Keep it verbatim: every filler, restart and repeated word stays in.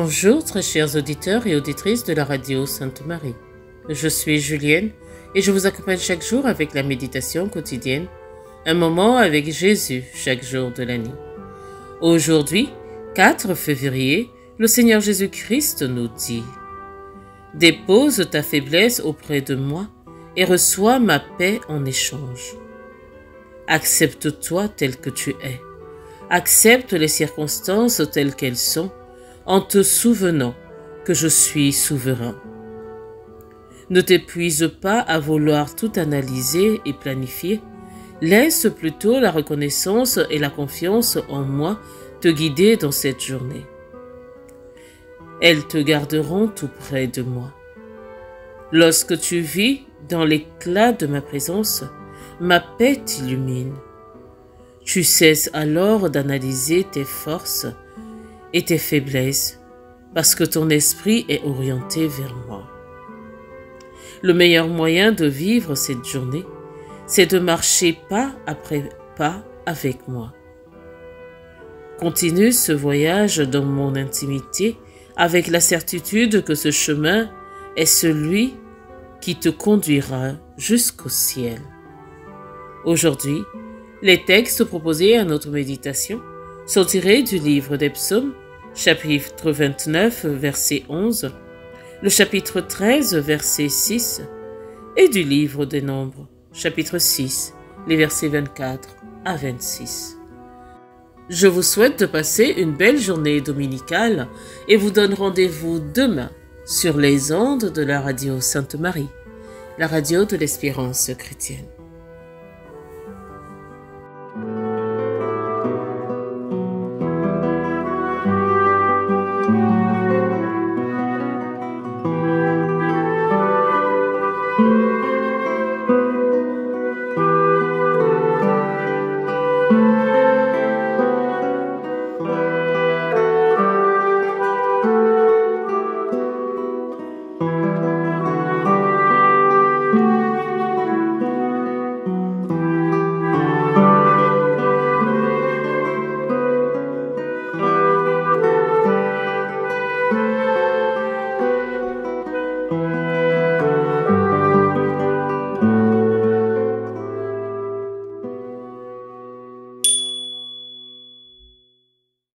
Bonjour très chers auditeurs et auditrices de la radio Sainte-Marie. Je suis Julienne et je vous accompagne chaque jour avec la méditation quotidienne, un moment avec Jésus chaque jour de l'année. Aujourd'hui, quatre février, le Seigneur Jésus-Christ nous dit « Dépose ta faiblesse auprès de moi et reçois ma paix en échange. Accepte-toi tel que tu es. Accepte les circonstances telles qu'elles sont, en te souvenant que je suis souverain. Ne t'épuise pas à vouloir tout analyser et planifier, laisse plutôt la reconnaissance et la confiance en moi te guider dans cette journée. Elles te garderont tout près de moi. Lorsque tu vis dans l'éclat de ma présence, ma paix t'illumine. Tu cesses alors d'analyser tes forces et tes faiblesses, parce que ton esprit est orienté vers moi. Le meilleur moyen de vivre cette journée, c'est de marcher pas après pas avec moi. Continue ce voyage dans mon intimité avec la certitude que ce chemin est celui qui te conduira jusqu'au ciel. Aujourd'hui, les textes proposés à notre méditation sont tirés du livre des Psaumes, chapitre vingt-neuf, verset onze, le chapitre treize, verset six, et du livre des Nombres, chapitre six, les versets vingt-quatre à vingt-six. Je vous souhaite de passer une belle journée dominicale et vous donne rendez-vous demain sur les ondes de la radio Sainte-Marie, la radio de l'espérance chrétienne. Thank you.